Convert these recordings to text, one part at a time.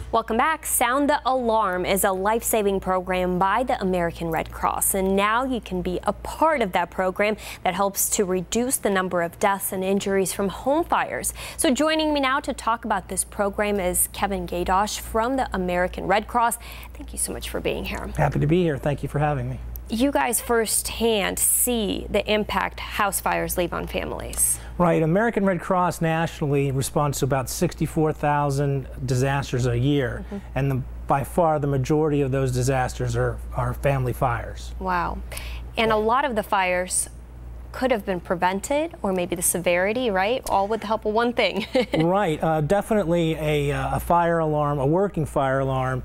Welcome back. Sound the Alarm is a life-saving program by the American Red Cross, and now you can be a part of that program that helps to reduce the number of deaths and injuries from home fires. So joining me now to talk about this program is Kevin Gaydosh from the American Red Cross. Thank you so much for being here. Happy to be here. Thank you for having me. You guys firsthand see the impact house fires leave on families. Right. American Red Cross nationally responds to about 64,000 disasters a year, and by far the majority of those disasters are family fires. Wow. And a lot of the fires could have been prevented, or maybe the severity, right? All with the help of one thing. Right. Definitely a fire alarm, a working fire alarm,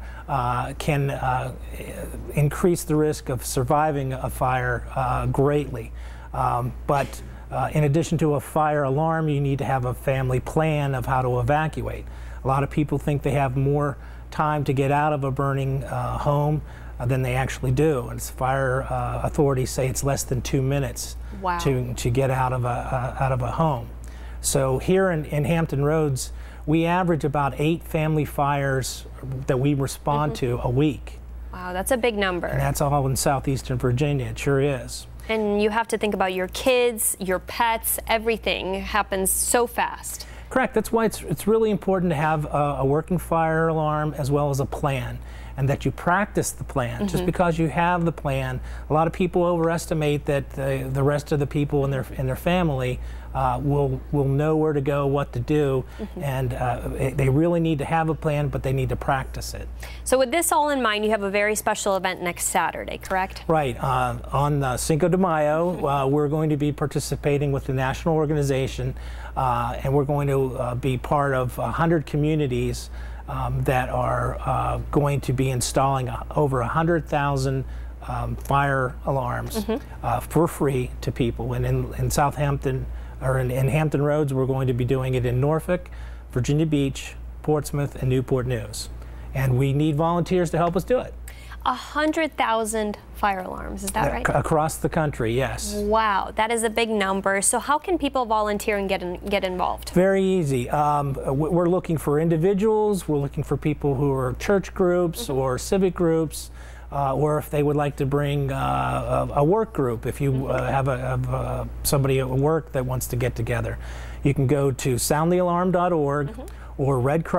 can increase the risk of surviving a fire greatly. But in addition to a fire alarm, you need to have a family plan of how to evacuate. A lot of people think they have more time to get out of a burning home than they actually do. And fire authorities say it's less than 2 minutes. Wow. to get out of a home. So here in Hampton Roads, we average about 8 family fires that we respond to a week. Wow, that's a big number. And that's all in southeastern Virginia. It sure is. And you have to think about your kids, your pets, everything happens so fast. Correct. That's why it's really important to have a working fire alarm as well as a plan, and that you practice the plan. Just because you have the plan, a lot of people overestimate that the rest of the people in their family will know where to go, what to do, and they really need to have a plan, but they need to practice it. So with this all in mind, you have a very special event next Saturday, correct? Right. On Cinco de Mayo, we're going to be participating with the national organization, and we're going to be part of 100 communities that are going to be installing over 100,000 fire alarms for free to people. And in Southampton, or in Hampton Roads, we're going to be doing it in Norfolk, Virginia Beach, Portsmouth, and Newport News. And we need volunteers to help us do it. 100,000 fire alarms, is that right? Across the country, yes. Wow, that is a big number. So how can people volunteer and get involved? Very easy. We're looking for individuals, we're looking for people who are church groups or civic groups, or if they would like to bring a work group, if you have somebody at work that wants to get together. You can go to soundthealarm.org or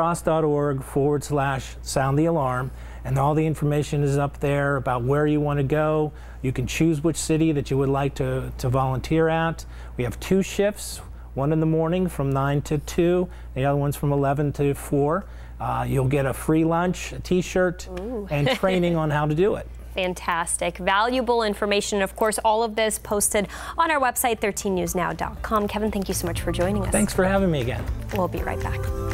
redcross.org/soundthealarm. And all the information is up there about where you want to go. You can choose which city that you would like to volunteer at. We have 2 shifts, one in the morning from 9 to 2, the other one's from 11 to 4. You'll get a free lunch, a t-shirt, and training on how to do it. Fantastic. Valuable information. Of course, all of this posted on our website, 13newsnow.com. Kevin, thank you so much for joining us. Thanks for having me again. We'll be right back.